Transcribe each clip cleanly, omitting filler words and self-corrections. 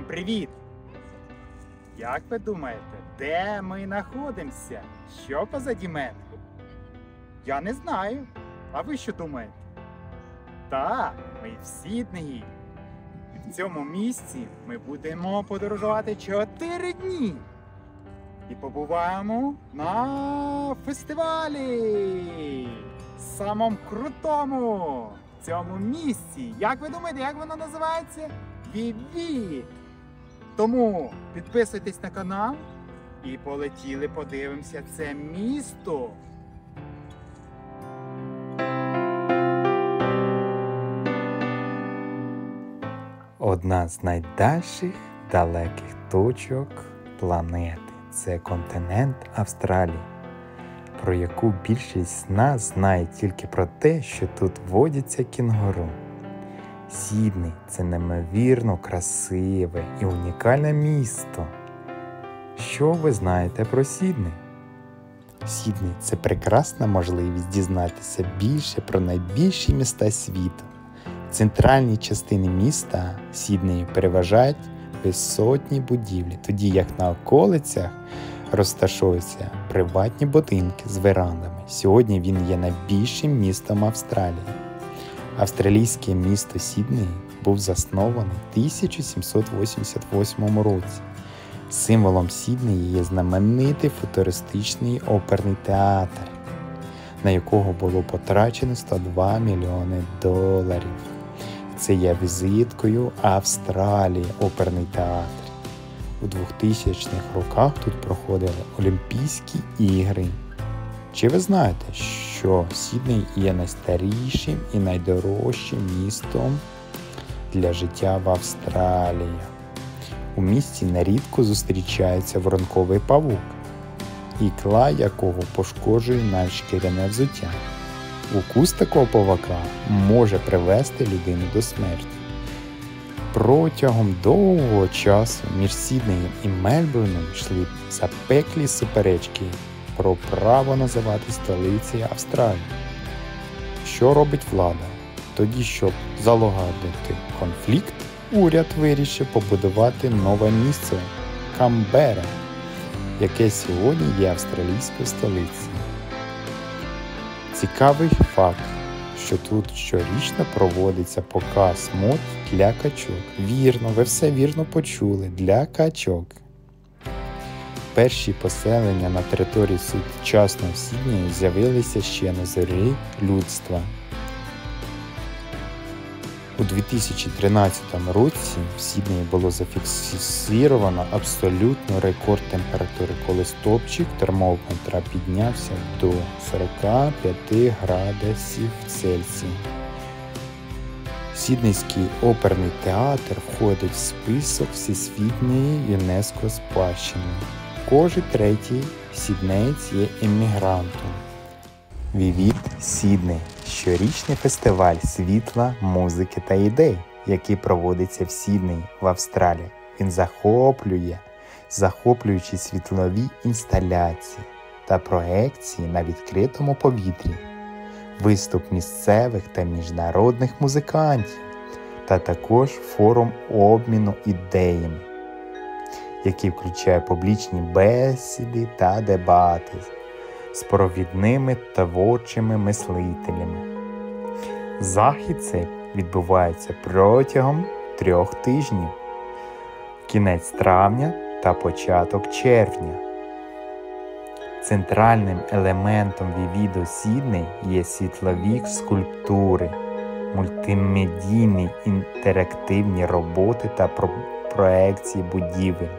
Всім привіт! Як ви думаєте, де ми знаходимося? Що позаді мене? Я не знаю. А ви що думаєте? Так, ми в Сіднеї. І в цьому місці ми будемо подорожувати 4 дні. І побуваємо на фестивалі! Самому крутому в цьому місці. Як ви думаєте, як воно називається? Вівіт! Тому підписуйтесь на канал і полетіли подивимося це місто. Одна з найдальших далеких точок планети – це континент Австралії, про яку більшість з нас знає тільки про те, що тут водяться кінгуру. Сідней – це неймовірно красиве і унікальне місто. Що ви знаєте про Сідней? Сідней – це прекрасна можливість дізнатися більше про найбільші міста світу. В центральній частині міста Сіднею переважають висотні будівлі, тоді як на околицях розташовуються приватні будинки з верандами. Сьогодні він є найбільшим містом Австралії. Австралійське місто Сідней був заснований в 1788 році. Символом Сіднея є знаменитий футуристичний оперний театр, на якого було потрачено $102 мільйони. Це є візиткою Австралії оперний театр. У 2000-х роках тут проходили Олімпійські ігри. Чи ви знаєте, що Сідней є найстарішим і найдорожчим містом для життя в Австралії? У місті нерідко зустрічається воронковий павук, ікла якого пошкоджує навіть шкіряне взуття. Укус такого павука може привести людину до смерті. Протягом довгого часу між Сіднеєм і Мельбурном йшли запеклі суперечки про право називати столицею Австралії. Що робить влада? Тоді, щоб залагодити конфлікт, уряд вирішив побудувати нове місце – Камбера, яке сьогодні є австралійською столицею. Цікавий факт, що тут щорічно проводиться показ мод для качок. Вірно, ви все вірно почули – для качок. Перші поселення на території сучасного Сіднею з'явилися ще на зорі людства. У 2013 році в Сіднеї було зафіксовано абсолютний рекорд температури, коли стовпчик термометра піднявся до 45 градусів Цельсія. Сіднейський оперний театр входить в список Всесвітньої ЮНЕСКО спадщини. Кожен третій сіднеєць є емігрантом. Вівіт Сідней – щорічний фестиваль світла, музики та ідей, який проводиться в Сіднеї в Австралії. Він захоплюючи світлові інсталяції та проекції на відкритому повітрі, виступ місцевих та міжнародних музикантів, та також форум обміну ідеями, який включає публічні бесіди та дебати з провідними творчими мислителями. Захід цей відбувається протягом 3 тижнів, кінець травня та початок червня. Центральним елементом Вівіду Сідней є світлові скульптури, мультимедійні інтерактивні роботи та проекції будівель.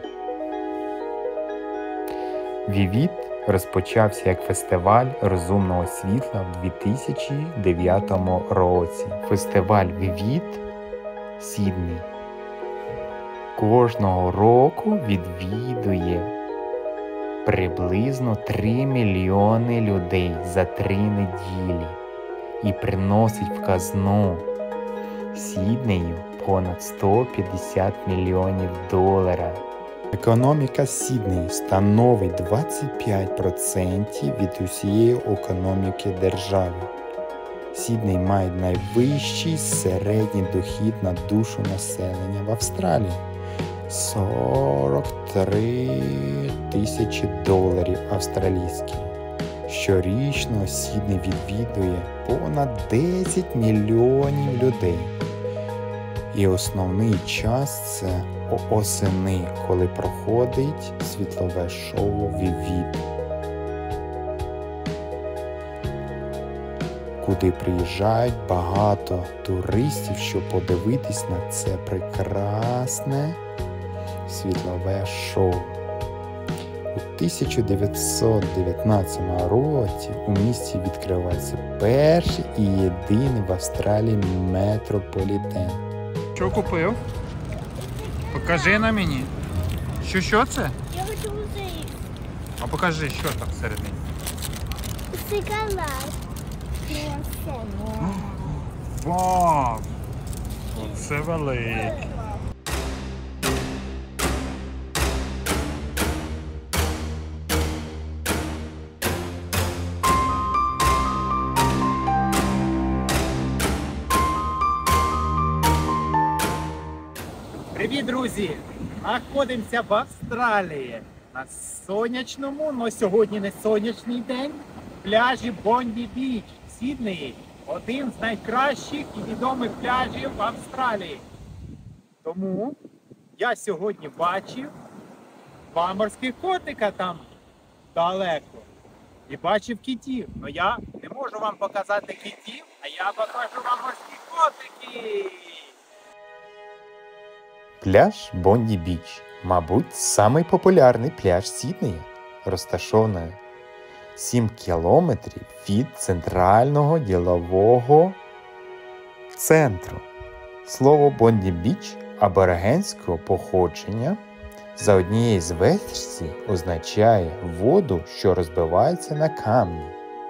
Вівіт розпочався як фестиваль розумного світла в 2009 році. Фестиваль Вівіт Сідней кожного року відвідує приблизно 3 мільйони людей за 3 неділі і приносить в казну Сіднею понад $150 мільйонів. Економіка Сіднею становить 25% від усієї економіки держави. Сідней має найвищий середній дохід на душу населення в Австралії. $43 тисячі австралійських. Щорічно Сідней відвідує понад 10 мільйонів людей. І основний час – це осени, коли проходить світлове шоу «Вівід», куди приїжджають багато туристів, щоб подивитись на це прекрасне світлове шоу. У 1919 році у місті відкривається перший і єдиний в Австралії метрополітен. Що купив? Покажи на мені. Що це? Я хочу музей. А покажи, що там всередині. Шоколад. Вау! Оце великий. Привіт, друзі! Знаходимося в Австралії на сонячному, але сьогодні не сонячний день, пляжі Бонді-Біч в Сіднеї. Один з найкращих і відомих пляжів в Австралії. Тому я сьогодні бачив два морських котика там далеко. І бачив китів. Але я не можу вам показати китів, а я покажу вам морські котики. Пляж Бонді-Біч, мабуть, самий популярний пляж Сіднея, розташований 7 кілометрів від центрального ділового центру. Слово Бонді-Біч аборигенського походження за однією з версій означає воду, що розбивається на камні.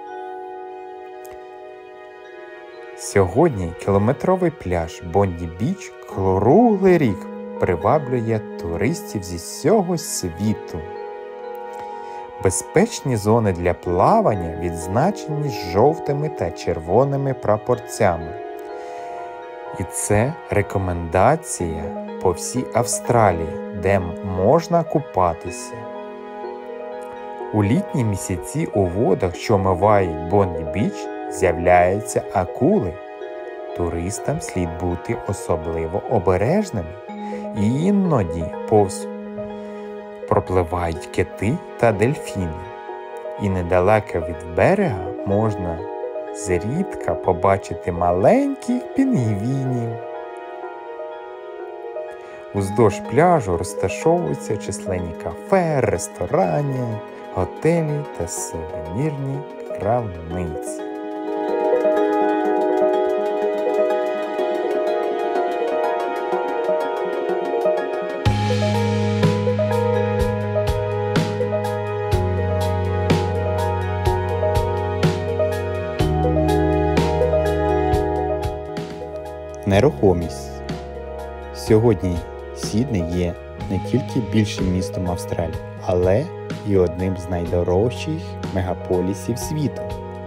Сьогодні кілометровий пляж Бонді-Біч круглий рік приваблює туристів зі всього світу. Безпечні зони для плавання відзначені жовтими та червоними прапорцями. І це рекомендація по всій Австралії, де можна купатися. У літні місяці у водах, що омивають Бонді-Біч, з'являються акули. Туристам слід бути особливо обережними. І іноді повз пропливають кити та дельфіни. І недалеко від берега можна зрідка побачити маленьких пінгвінів. Уздовж пляжу розташовуються численні кафе, ресторани, готелі та сувенірні крамниці. Нерухомість. Сьогодні Сідней є не тільки більшим містом Австралії, але і одним з найдорожчих мегаполісів світу.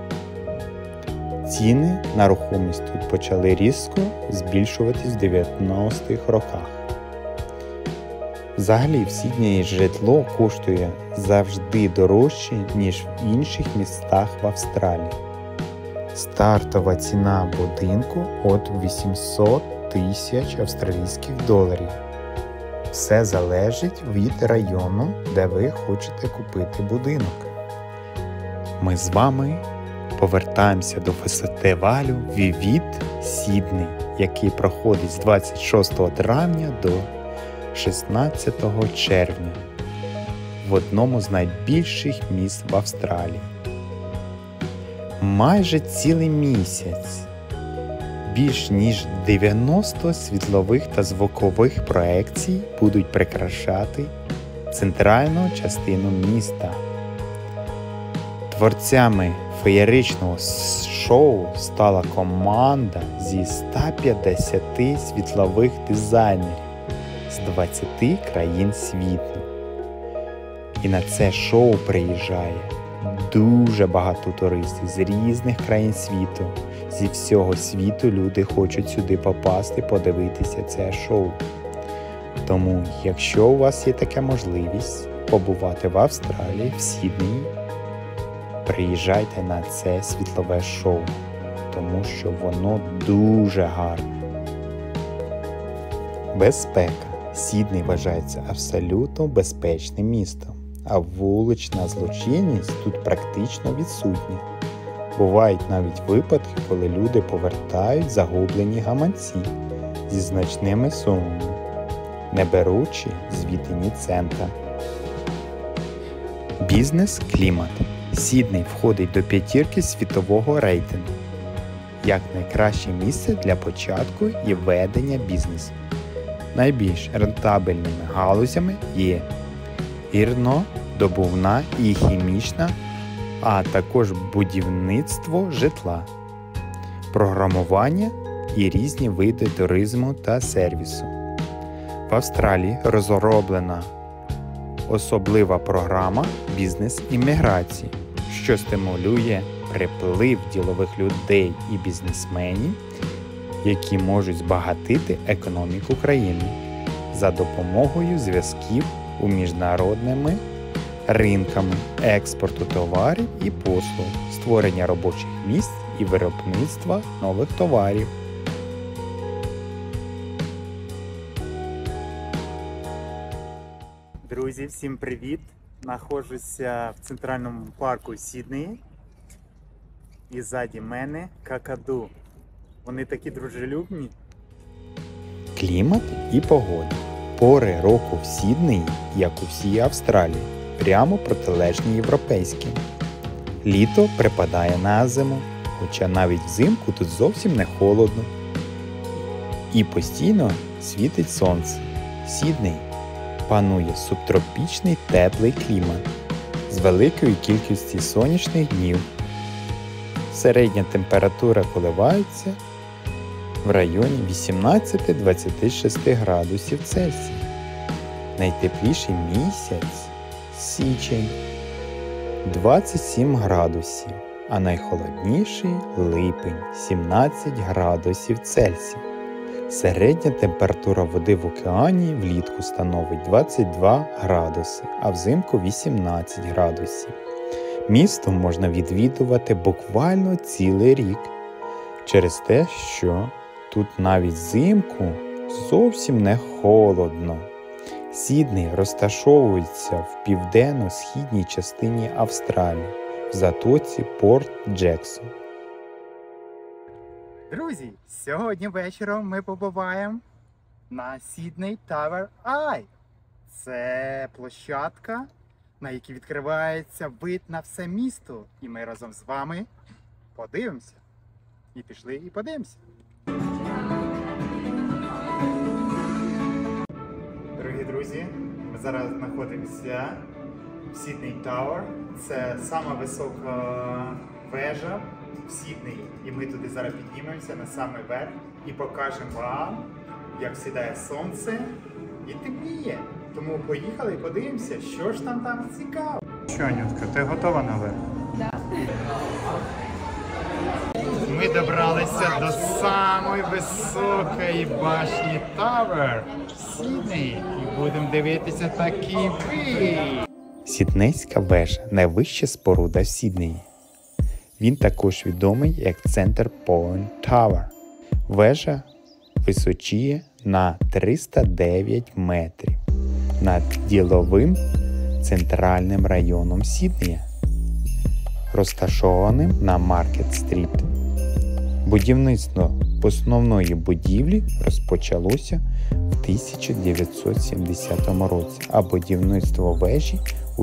Ціни на нерухомість тут почали різко збільшуватись в 90-х роках. Взагалі в Сіднеї житло коштує завжди дорожче, ніж в інших містах в Австралії. Стартова ціна будинку от 800 тисяч австралійських доларів. Все залежить від району, де ви хочете купити будинок. Ми з вами повертаємося до фестивалю «Вівід Сідней», який проходить з 26 травня до 16 червня в одному з найбільших міст в Австралії. Майже цілий місяць більш ніж 90 світлових та звукових проекцій будуть прикрашати центральну частину міста. Творцями феєричного шоу стала команда зі 150 світлових дизайнерів з 20 країн світу. І на це шоу приїжджає дуже багато туристів з різних країн світу. Зі всього світу люди хочуть сюди попасти, подивитися це шоу. Тому, якщо у вас є така можливість побувати в Австралії, в Сіднеї, приїжджайте на це світлове шоу, тому що воно дуже гарне. Безпека. Сідней вважається абсолютно безпечним містом, а вулична злочинність тут практично відсутня. Бувають навіть випадки, коли люди повертають загублені гаманці зі значними сумами, не беручи звідти ні цента. Бізнес-клімат. Сідней входить до 5 світового рейтингу як найкраще місце для початку і ведення бізнесу. Найбільш рентабельними галузями є гірнодобувна і хімічна, а також будівництво житла, програмування і різні види туризму та сервісу. В Австралії розроблена особлива програма бізнес-імміграції, що стимулює приплив ділових людей і бізнесменів, які можуть збагатити економіку країни за допомогою зв'язків у міжнародними ринками, експорту товарів і послуг, створення робочих місць і виробництва нових товарів. Друзі, всім привіт! Знаходжуся в центральному парку Сіднеї. І ззаді мене какаду. Вони такі дружелюбні. Клімат і погода. Пори року в Сіднеї, як у всій Австралії, прямо протилежні європейським. Літо припадає на зиму, хоча навіть взимку тут зовсім не холодно. І постійно світить сонце. В Сіднеї панує субтропічний теплий клімат з великою кількістю сонячних днів. Середня температура коливається в районі 18-26 градусів Цельсія. Найтепліший місяць – січень – 27 градусів, а найхолодніший – липень – 17 градусів Цельсія. Середня температура води в океані влітку становить 22 градуси, а взимку – 18 градусів. Місто можна відвідувати буквально цілий рік, через те, що тут навіть взимку зовсім не холодно. Сідней розташовується в південно-східній частині Австралії, в затоці Порт-Джексон. Друзі, сьогодні вечором ми побуваємо на Sydney Tower Eye. Це площадка, на якій відкривається вид на все місто. І ми разом з вами подивимося. І пішли і подивимося. Дорогі друзі, ми зараз знаходимося в Sydney Tower. Це сама висока вежа в Сіднеї. І ми туди зараз піднімемося на самий верх і покажемо вам, як сідає сонце і темніє. Тому поїхали і подивимося, що ж там цікаво. Що, Анютка, ти готова наверх? Да. Ми добралися до самої високої башні Tower в Сіднеї і будемо дивитися такий вид. Сіднейська вежа – найвища споруда в Сіднеї. Він також відомий як Center Point Tower. Вежа височіє на 309 метрів над діловим центральним районом Сіднея, розташованим на Маркет-стріт. Будівництво основної будівлі розпочалося в 1970 році, а будівництво вежі у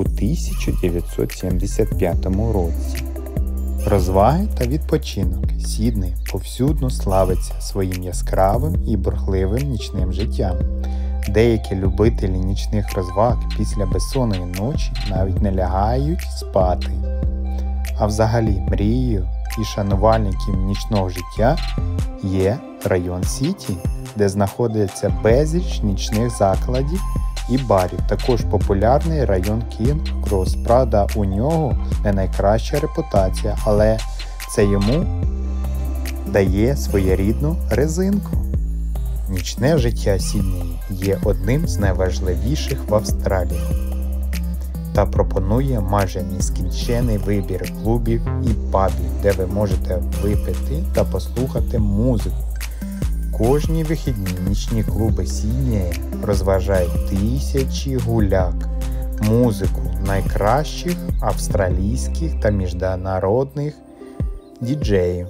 1975 році. Розваги та відпочинок. Сідней повсюдно славиться своїм яскравим і бурхливим нічним життям. Деякі любителі нічних розваг після безсонної ночі навіть не лягають спати. А взагалі мрією і шанувальників нічного життя є район Сіті, де знаходиться безліч нічних закладів і барів. Також популярний район Кінг-Крос. Правда, у нього не найкраща репутація, але це йому дає своєрідну резинку. Нічне життя Сіднею є одним з найважливіших в Австралії та пропонує майже нескінчений вибір клубів і пабів, де ви можете випити та послухати музику. Кожні вихідні нічні клуби Сіднея розважають тисячі гуляк, музику найкращих австралійських та міжнародних діджеїв.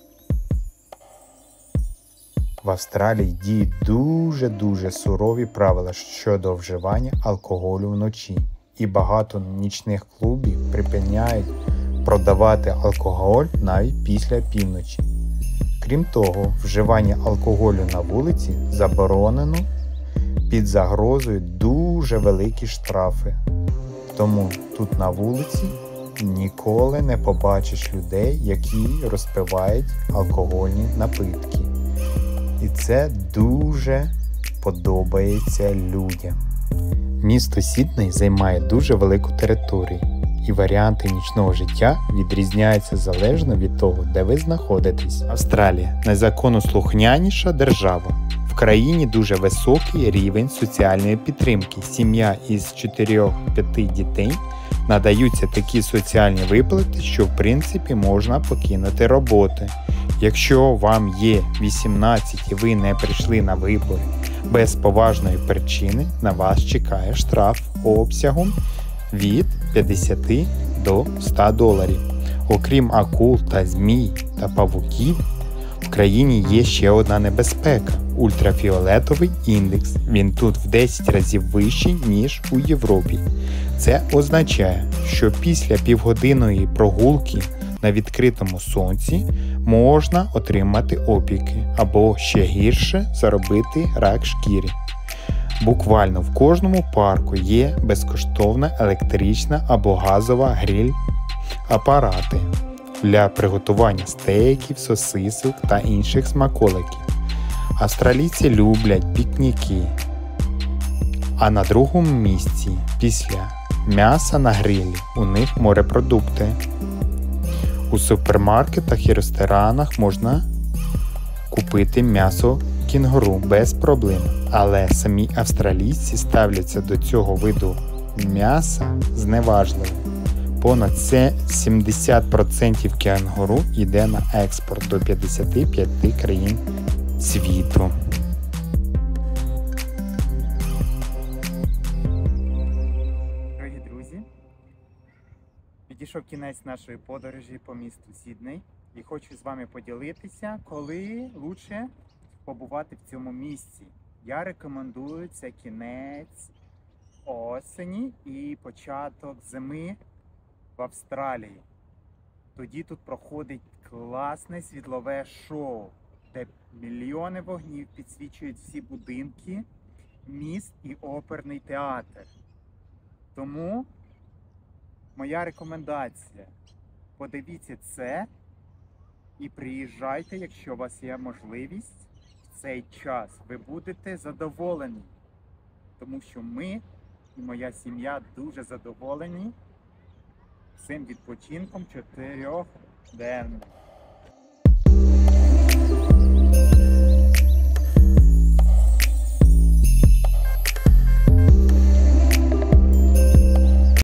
В Австралії діють дуже сурові правила щодо вживання алкоголю вночі, і багато нічних клубів припиняють продавати алкоголь навіть після півночі. Крім того, вживання алкоголю на вулиці заборонено під загрозою дуже великі штрафи. Тому тут на вулиці ніколи не побачиш людей, які розпивають алкогольні напитки. І це дуже подобається людям. Місто Сідней займає дуже велику територію, і варіанти нічного життя відрізняються залежно від того, де ви знаходитесь. Австралія – найзаконослухняніша держава. В країні дуже високий рівень соціальної підтримки. Сім'я із 4-5 дітей надаються такі соціальні виплати, що в принципі можна покинути роботу. Якщо вам є 18 і ви не прийшли на вибори без поважної причини, на вас чекає штраф обсягом від 50 до 100 доларів. Окрім акул та змій та павуків, в країні є ще одна небезпека – ультрафіолетовий індекс. Він тут в 10 разів вищий, ніж у Європі. Це означає, що після півгодинної прогулки на відкритому сонці можна отримати опіки або ще гірше заробити рак шкіри. Буквально в кожному парку є безкоштовна електрична або газова гриль-апарати для приготування стейків, сосисок та інших смаколиків. Австралійці люблять пікніки. А на другому місці після м'яса на грилі у них морепродукти. У супермаркетах і ресторанах можна купити м'ясо кінгуру без проблем, але самі австралійці ставляться до цього виду м'яса зневажливо. Понад 70% кенгуру йде на експорт до 55 країн світу. Дорогі друзі, підійшов кінець нашої подорожі по місту Сідней і хочу з вами поділитися, коли краще побувати в цьому місці. Я рекомендую це кінець осені і початок зими в Австралії. Тоді тут проходить класне світлове шоу, де мільйони вогнів підсвічують всі будинки, міст і оперний театр. Тому моя рекомендація – подивіться це і приїжджайте, якщо у вас є можливість. В цей час ви будете задоволені, тому що ми і моя сім'я дуже задоволені цим відпочинком 4-денним.